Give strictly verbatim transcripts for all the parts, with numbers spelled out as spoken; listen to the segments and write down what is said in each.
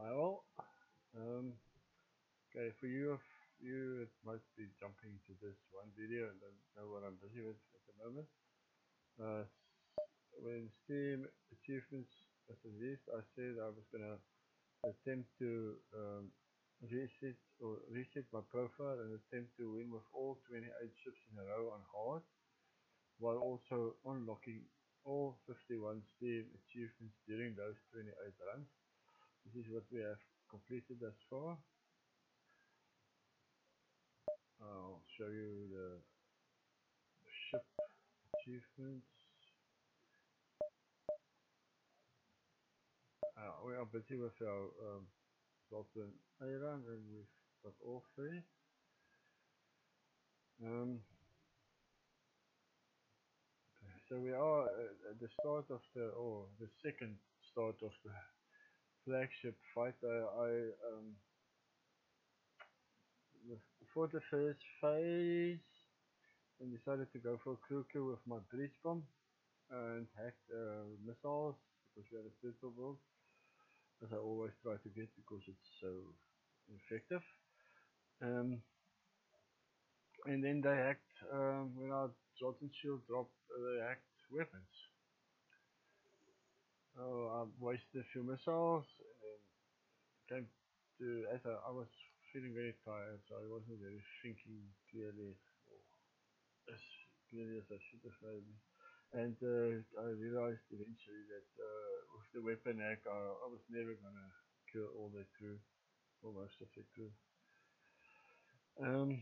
I will. Um, okay, for you, you it might be jumping to this one video and don't know what I'm busy with at the moment. Uh, when Steam achievements was released, I said I was gonna attempt to um, reset or reset my profile and attempt to win with all twenty-eight ships in a row on hard, while also unlocking all fifty-one Steam achievements during those twenty-eight runs. This is what we have completed thus far. I'll show you the ship achievements. Uh, we are busy with our um, Zoltan Island and we've got all three. Um, so we are at the start of the, or the second start of the flagship fight. I, I um, for the first phase, I decided to go for a crew kill with my breach bomb and hacked uh, missiles because we had a turtle build, as I always try to get because it's so effective. Um, and then they hacked, um, when our Zoltan shield dropped, uh, they hacked weapons. So I wasted a few missiles and came to, as I, I was feeling very tired, so I wasn't very thinking clearly, or as clearly as I should have maybe. And uh, I realized eventually that uh, with the weapon hack, I, I was never gonna kill all the crew, or most of the crew. Um,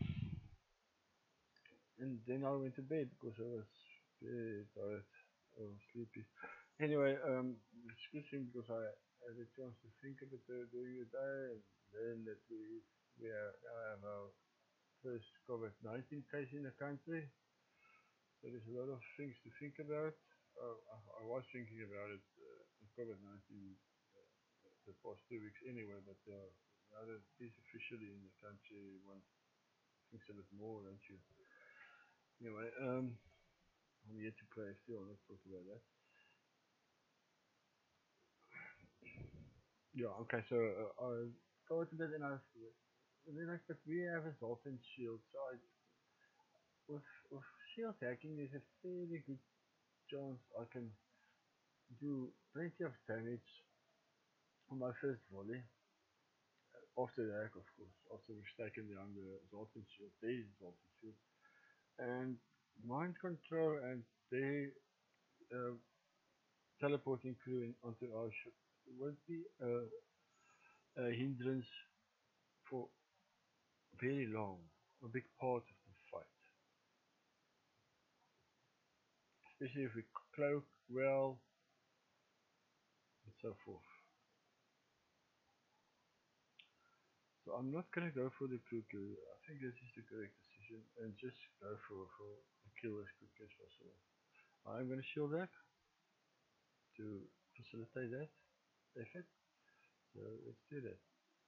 and then I went to bed because I was very tired or sleepy. Anyway, um, it's good thing because I had a chance to think of it uh, during the day and learn that we we are, I have our first COVID nineteen case in the country. So there's a lot of things to think about. Uh, I, I was thinking about it, uh, COVID nineteen uh, the past two weeks anyway, but uh, now that it is officially in the country, one thinks a bit more, don't you? Anyway, um, I'm here to play F T L, let's talk about that. Yeah, okay, so uh, I go to that and I realized that we have a Zoltan shield, so I, with, with shield hacking, there's a fairly good chance I can do plenty of damage on my first volley. After the hack, of course, after we've taken down the Zoltan shield, there's Zoltan shield, and mind control and they uh, teleporting crew in, onto our ship won't be a, a hindrance for very long, a big part of the fight. Especially if we cloak well and so forth. So I'm not gonna go for the crew kill. I think this is the correct decision and just go for, for the kill as quick as possible. I'm gonna shield that to facilitate that effort. So let's do that.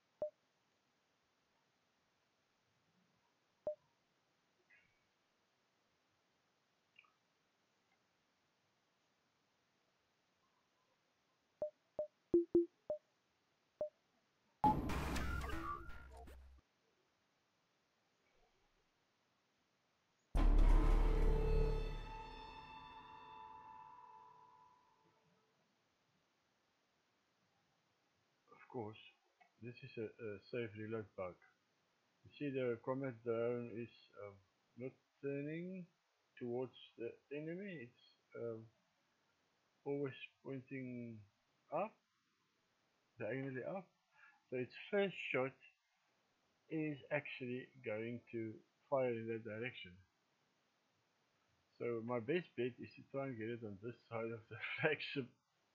Of course, this is a, a safe reload bug. You see the combat drone is um, not turning towards the enemy, it's um, always pointing up, diagonally up. So its first shot is actually going to fire in that direction. So my best bet is to try and get it on this side of the flagship.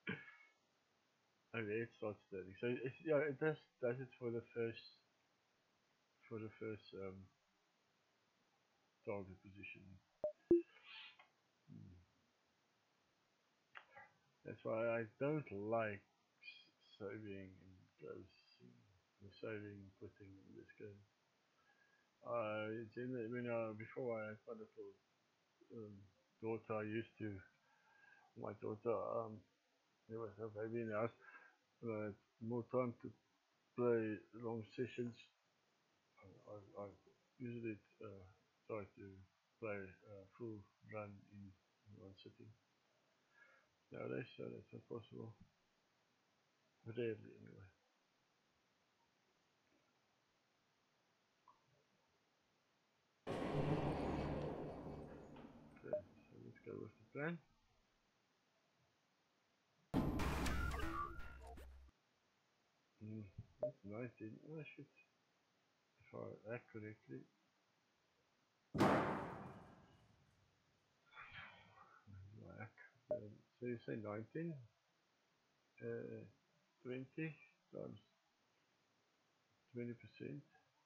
Okay, it starts turning. So it's, yeah, it does does it for the first for the first um, target position. Hmm. That's why I don't like saving and closing, saving, putting in this game. Uh, it's in the, when uh, before I had my little um, daughter, I used to my daughter um, there was a baby in the house, but more time to play long sessions, I, I, I usually uh, try to play a full run in, in one sitting. Nowadays, so that's not possible. Rarely, anyway. Okay, so let's go with the plan. Mm, that's nineteen. I should, if I act correctly, whack. Um, so you say nineteen, uh, twenty times twenty percent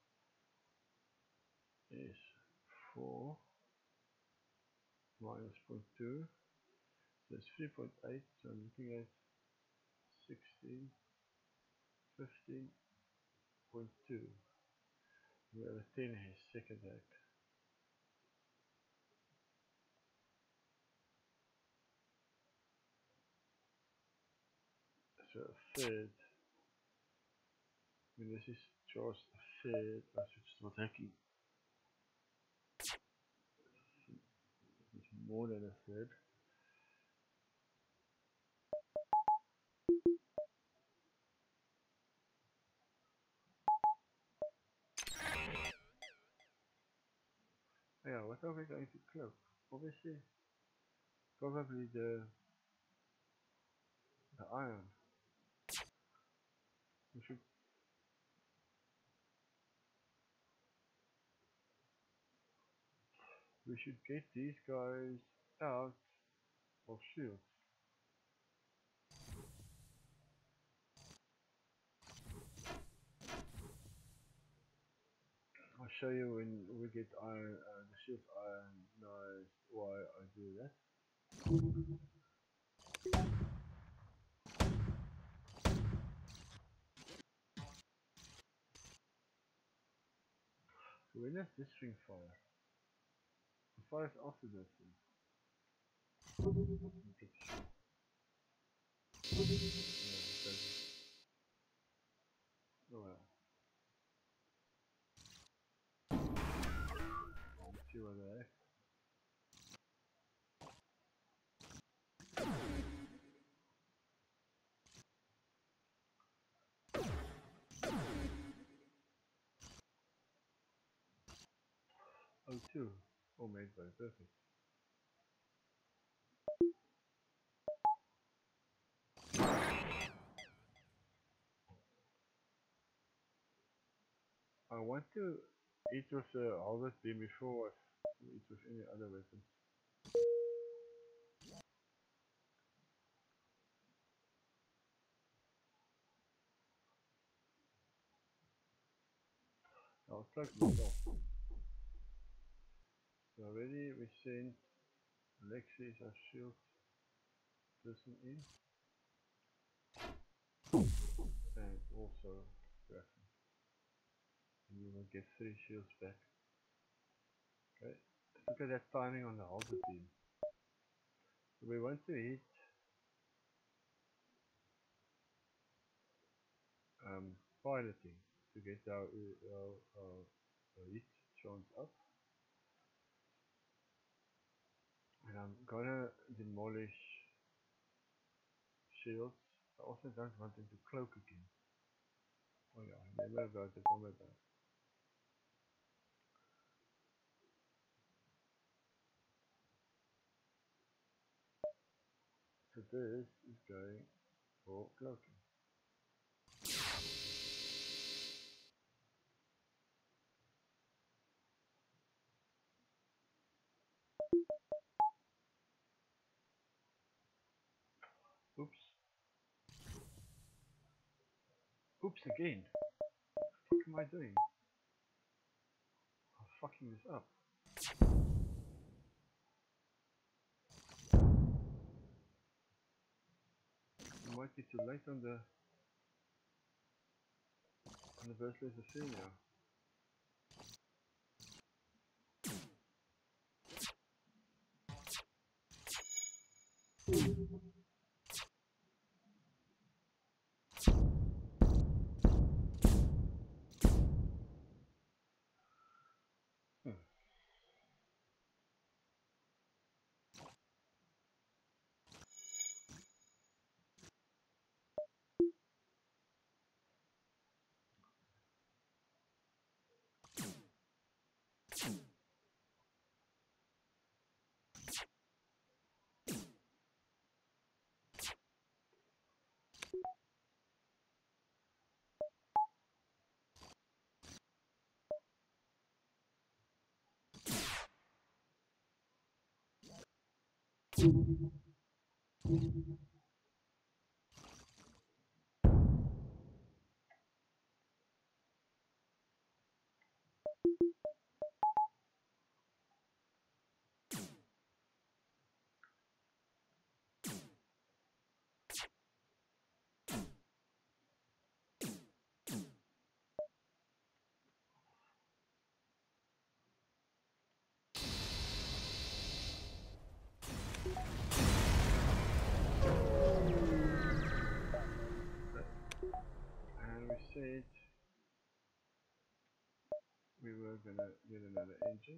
is four minus zero point two, so it's three point eight, so I'm looking at sixteen, fifteen point two, where a ten is second hack. So a third, when this is just a third, I should start hacking. It's more than a third. Yeah, what are we going to cloak? Obviously, probably the the iron. We should we should get these guys out of shields. I'll show you when we get iron, uh, the shields ironized why I do that. So when does this thing fire? It fires after this thing. I'm pretty sure. No, it doesn't. Oh well. Let's see what they have. Oh two. Oh made by perfect. I want to eat with the harvest beam before I eat with any other weapons. I'll start myself. So already we sent Lexi as our shield person in. And also Griffin. And you will get three shields back. Okay. Let's look at that timing on the halberd beam. So we want to hit um, piloting to get our, our, our, our hit chance up. And I'm gonna demolish shields. I also don't want them to cloak again. Oh yeah, I never got the combat back. So this is going for cloaking. Oops. Oops again. What am I doing? I'm fucking this up. I might be too late on the on the burst laser thing now. And we said we were gonna get another engine.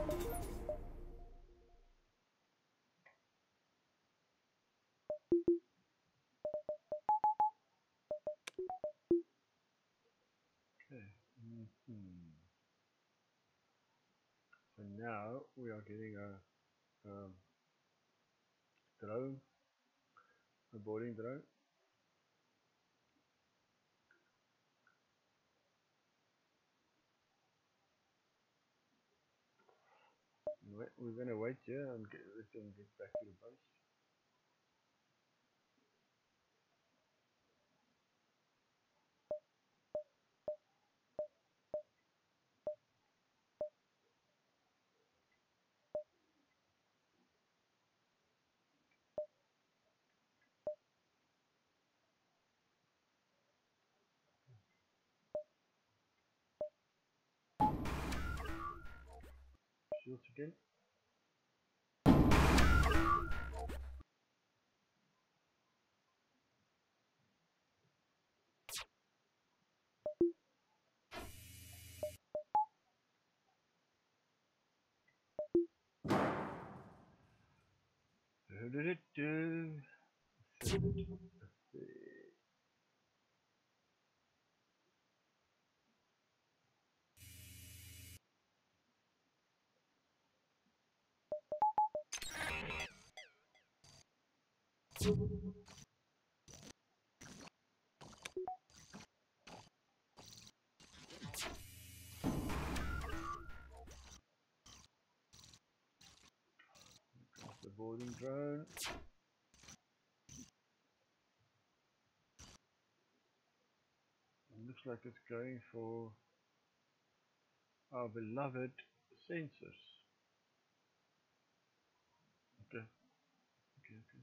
Okay. Mm-hmm. So now we are getting a um, drone, a boarding drone. Wait, we're gonna wait here and get, let them get back to the base. Shields again. Do do do do. The boarding drone. It looks like it's going for our beloved sensors. Okay, okay, okay.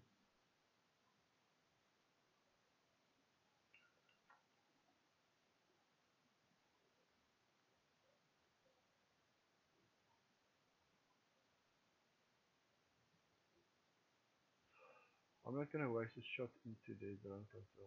I'm not gonna waste a shot into the drone control.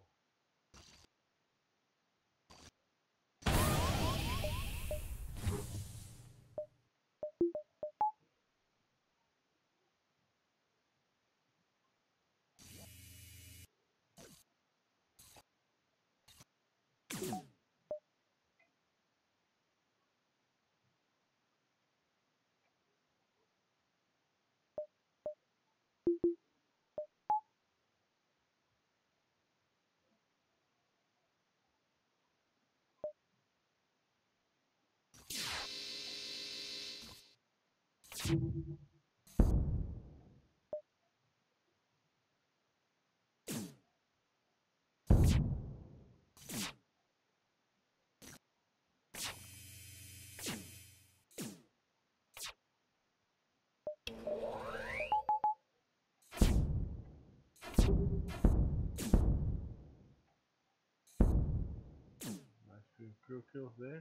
Nice few crew kills there.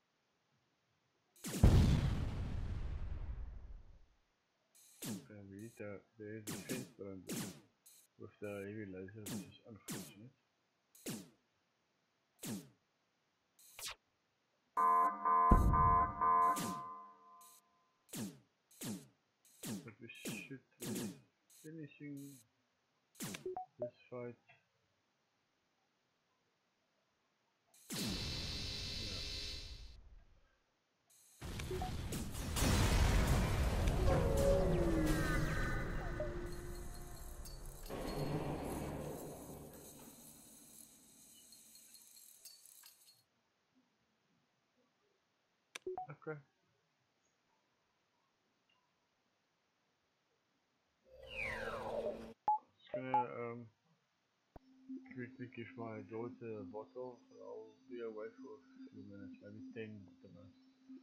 Okay, we need the there is a fence around it with the heavy laser, which is unfortunate. But we should be finishing this fight. Okay. Just gonna um quickly give my daughter a bottle. I'll be away for a few minutes, maybe ten at the most.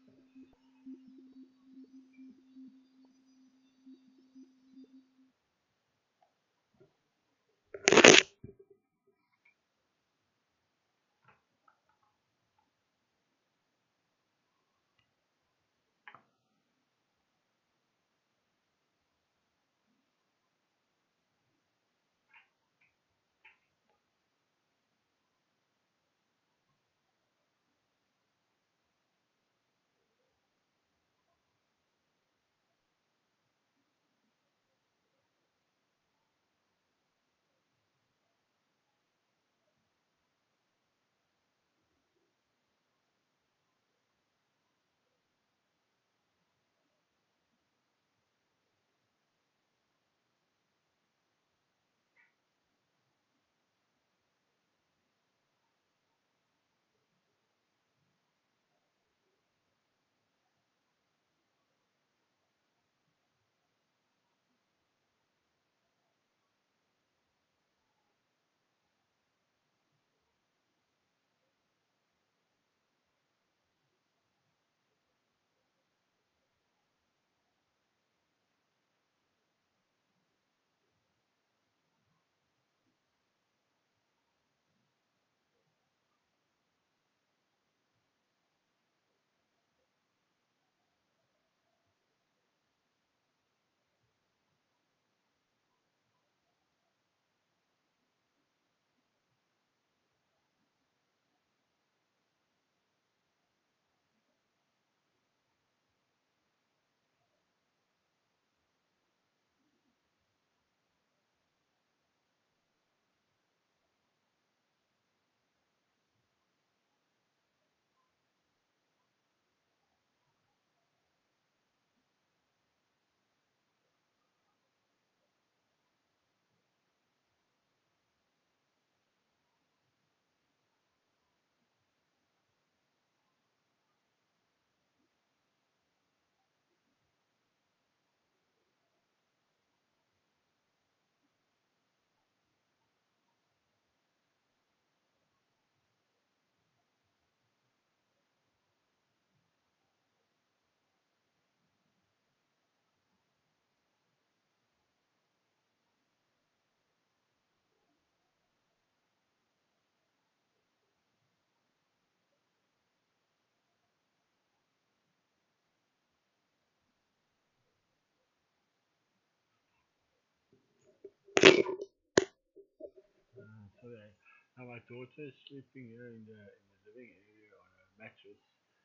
Uh, so yeah, now my daughter is sleeping here in the in the living area on a mattress.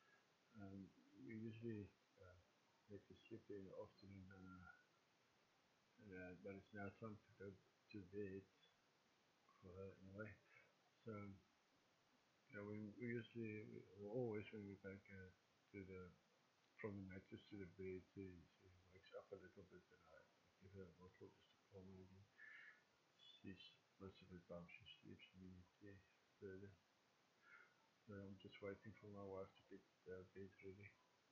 Um, we usually uh, let her sleep in the afternoon, uh, and, uh, but it's now time to go to bed for her anyway. So yeah, we, we usually we, always when we take her to the from the mattress to the bed, she, she wakes up a little bit, and I, I give her a bottle just to calm her again. She's most of the time she sleeps immediately further. So I'm just waiting for my wife to get the bed ready.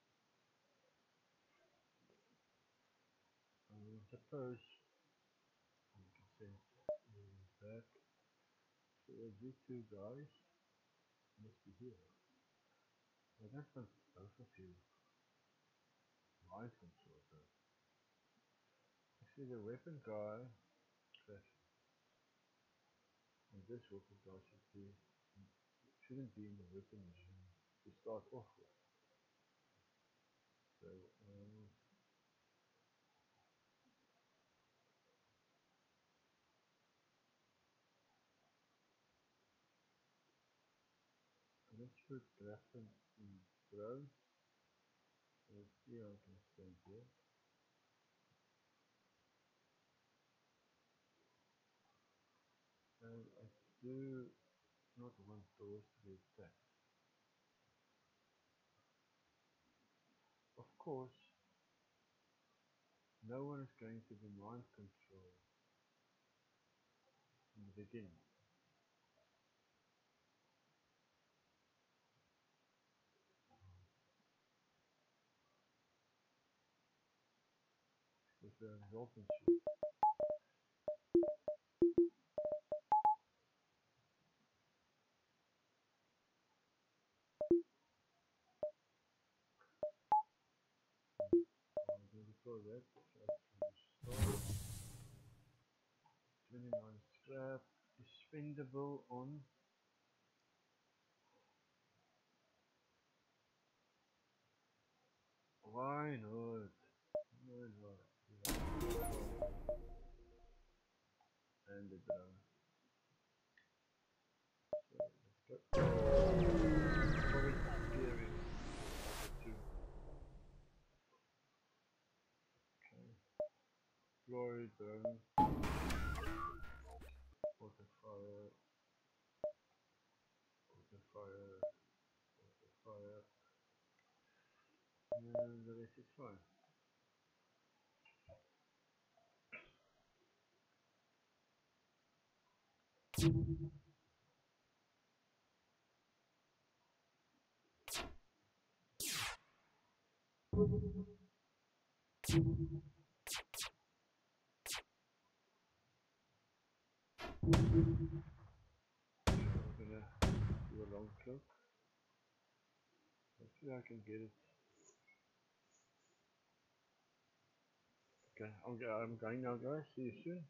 Um, I suppose you can send me back. So uh, these two guys must be here. I don't want both of you mind control though. Actually, the weapon guy that and this weapon guy should be shouldn't be in the weapon regime to start off with. So um, put Grafton in Brown. Let's see how I can send here. And I do not want those to be attacked. Of course, no one is going to demand control in the beginning. With the Zoltan shield. I'll do before that. twenty-nine scrap is spendable on why not? Why not? And the drone. So let's go. Probably steering two. Okay. Glory drone. Water fire. Water fire. Water fire. And the rest is fine. So I'm gonna do a long cloak. Hopefully I can get it. Okay, I'm, I'm going now guys. See you soon.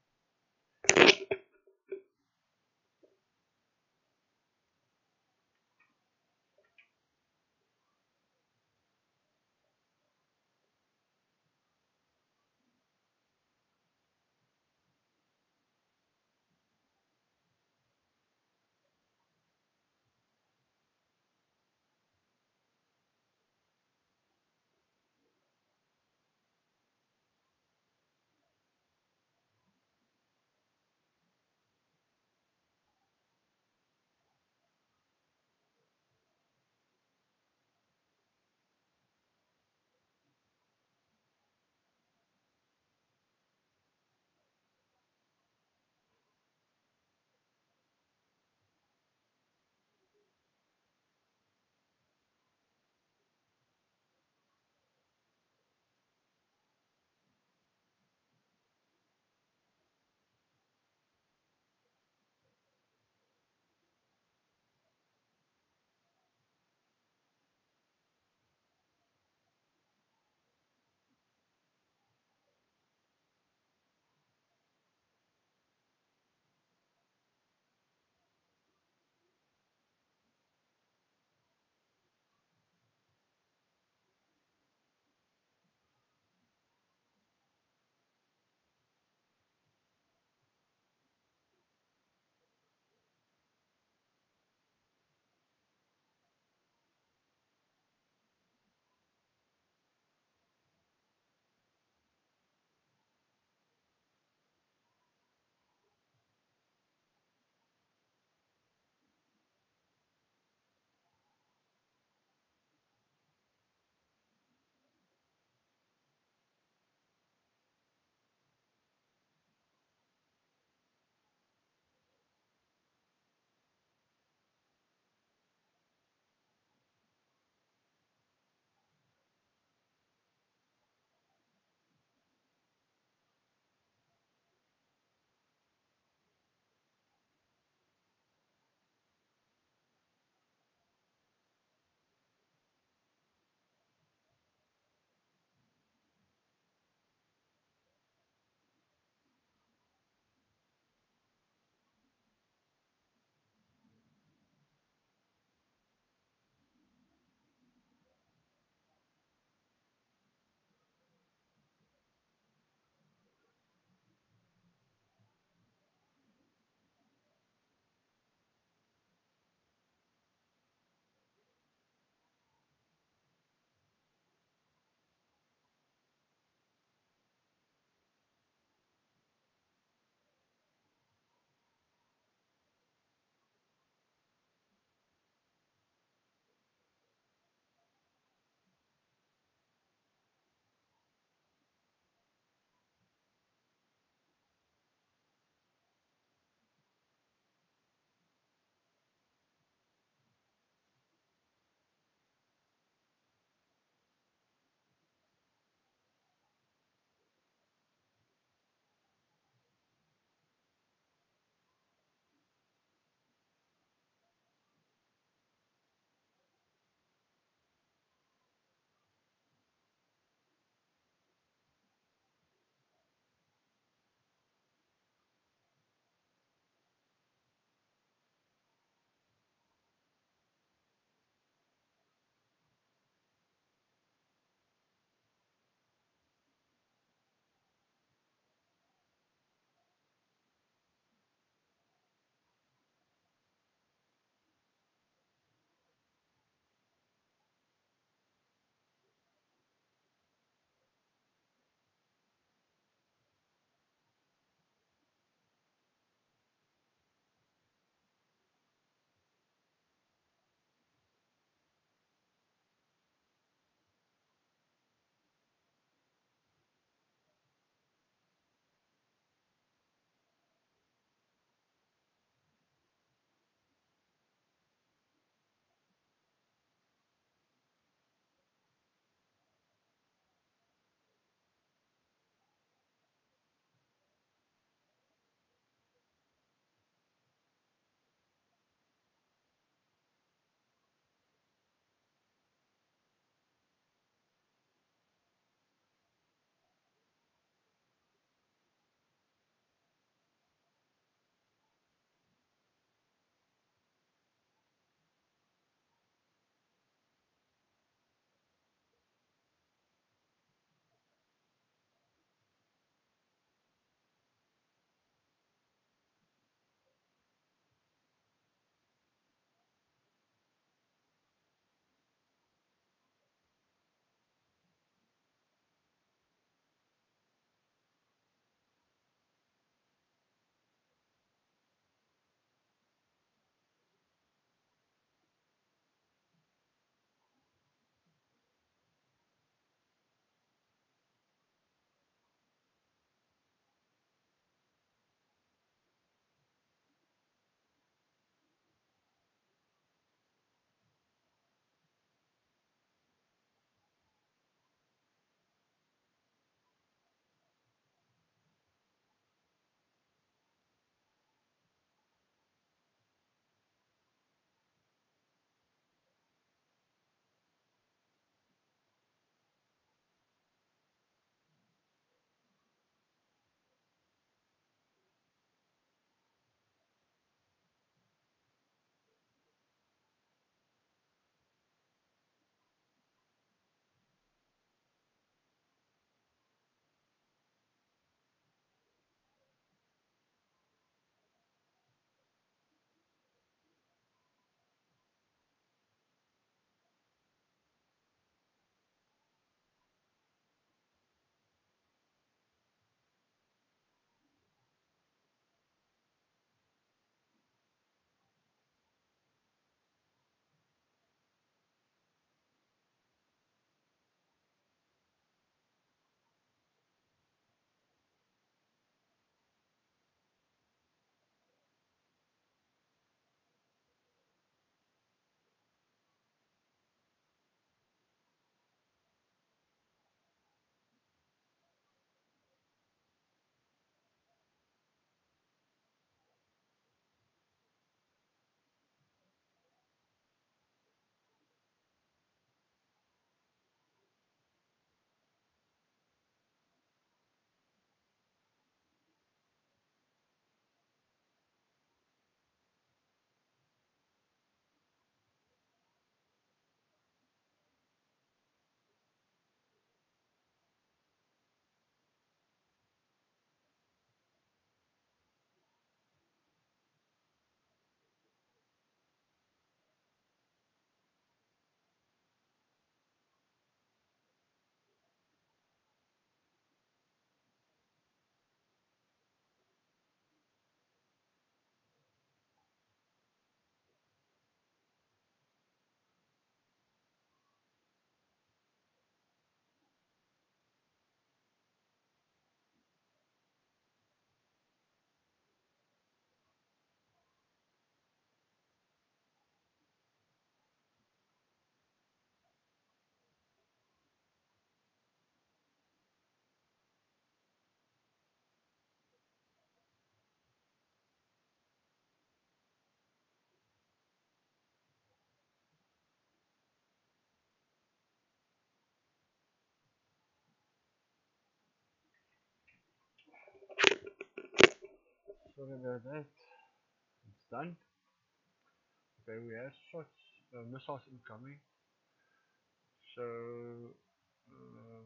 Sorry about that. It's done. Okay, we have shots, uh, missiles incoming. So, um,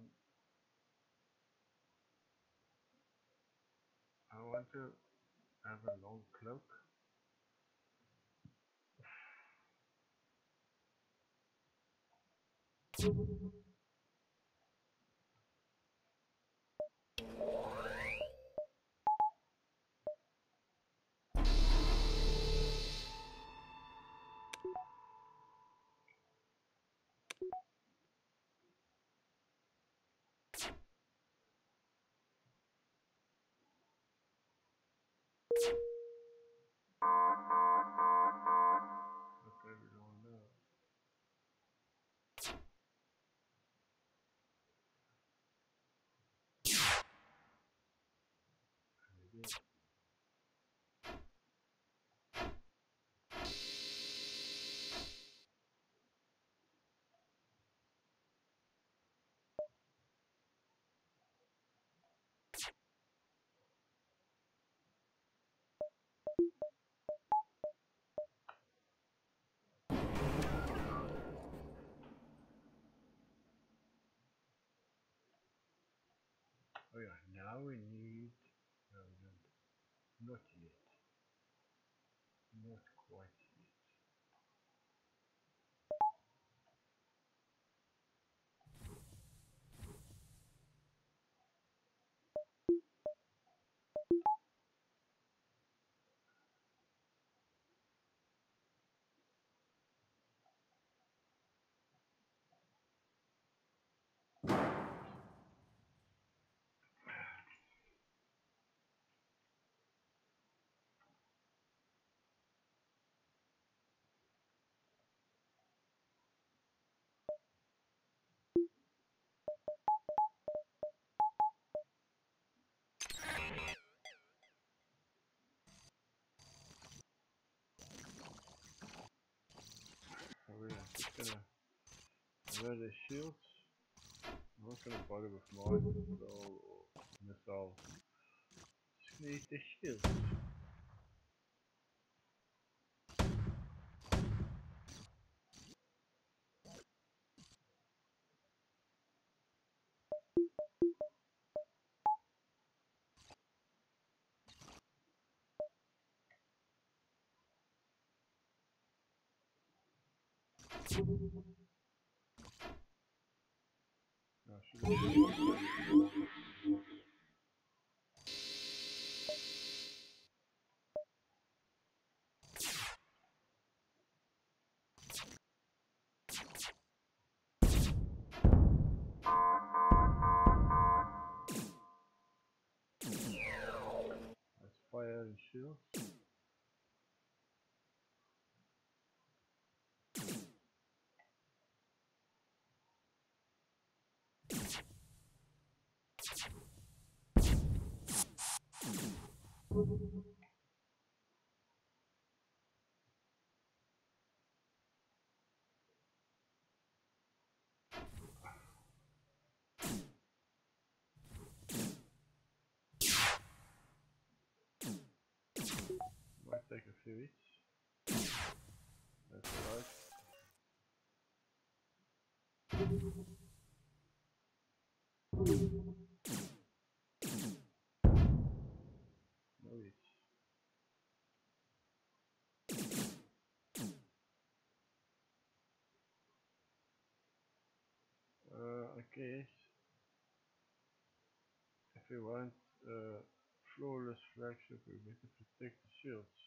I want to have a long cloak. Okay, we don't know. Maybe. Oh yeah, now we need, no, no, not yet, not quite yet. So we're just gonna wear the shields. I'm not gonna bother with mine control or missile. Just need the shields. No, should have Let's fire and shield. Might take a few hits. That's alright. No hits. Uh, I guess if we want uh, flawless flagship, we need to protect the shields.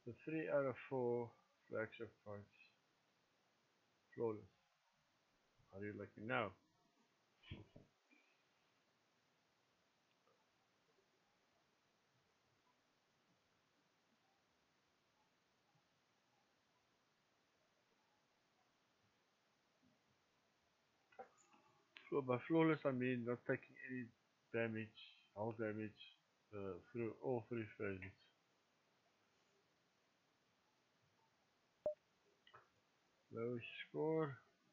So three out of four flagship fights. Flawless. How do you like me now? So by flawless I mean not taking any damage, hull damage, uh, through all three phases. Low score.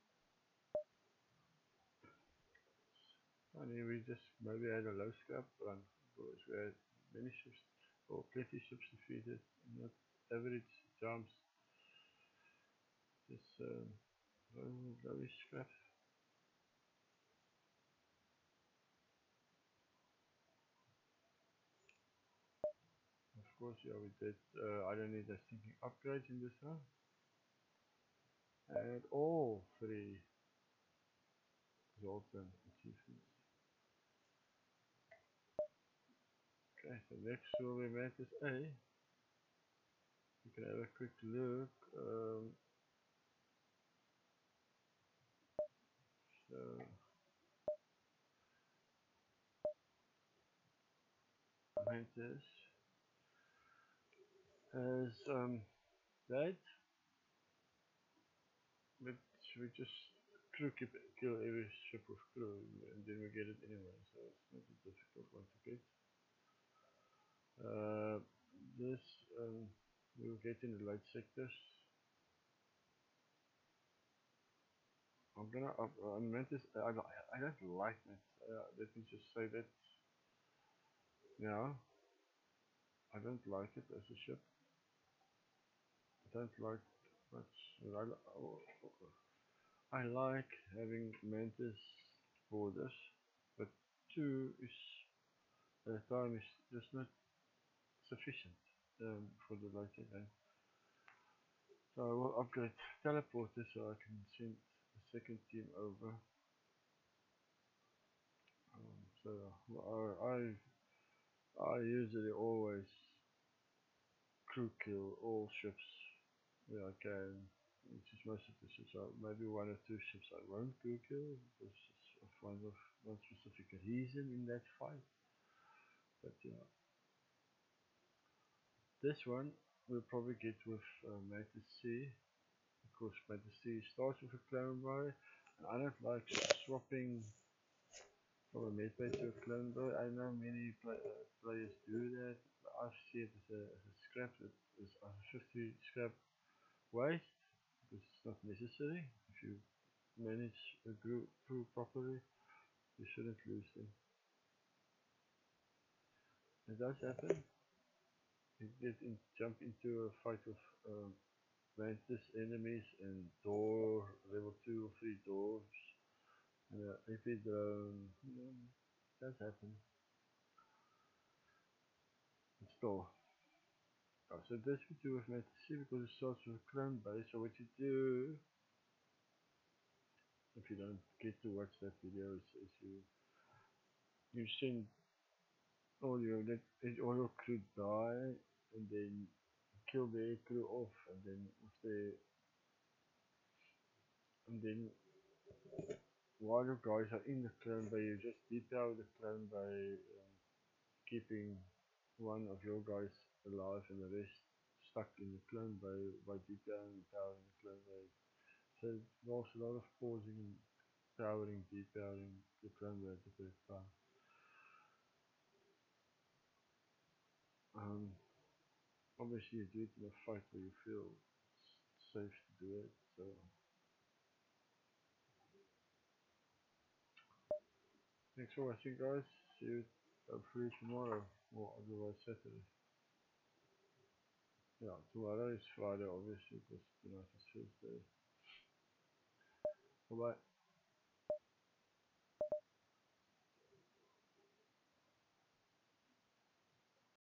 I mean we just maybe had a low scrap run because we had many ships or plenty ships defeated, not average jumps, just um, low, lowish scrap. Of course, yeah, we did. Uh, I don't need a thinking upgrades in this one. And all three Zoltan achievements. Okay, so next will be Mantis A. You can have a quick look. Um, so Mantis has um, that, but we just crew keep, kill every ship with crew, and then we get it anyway. So it's not a difficult one to get. Uh, this um, we will get in the light sectors. I'm gonna up uh, on Mantis. I, I I don't like it. Uh, let me just say that now. I don't like it as a ship. I don't like much. I, I like having Mantis borders, but two is at a time is just not sufficient um, for the lighting game. So I will upgrade teleporters so I can send the second team over. Um, so I, I I usually always crew kill all ships where I can, which is most of the ships. I, maybe one or two ships I won't crew kill because of one of one specific reason in that fight. But yeah, this one we'll probably get with uh, Mantis C, because Mantis C starts with a clone boy, and I don't like swapping from a medbay to a clone boy. I know many play, uh, players do that. But I see it as a, as a scrap. It is a fifty scrap waste because it's not necessary. If you manage a group crew properly, you shouldn't lose them. It does happen. You get in, jump into a fight with um, Mantis enemies and door level two or three doors. And uh, if it um, mm, does happen, it's still. Oh, so this we do with Mantis C because it starts with a clone base. So what you do, if you don't get to watch that video, is, is you you send all your let all your crew die, and then kill the crew off, and then if they and then while your guys are in the clan bay, you just depower the clan by um, keeping one of your guys alive and the rest stuck in the clan bay by depowering and powering the clan bay. So it involves a lot of pausing, powering, depowering the clan bay at the correct time. Um, obviously you do it in a fight where you feel it's safe to do it. So thanks for watching, guys. See you hopefully tomorrow or otherwise Saturday. Yeah, tomorrow is Friday obviously because tonight is Tuesday. Bye bye.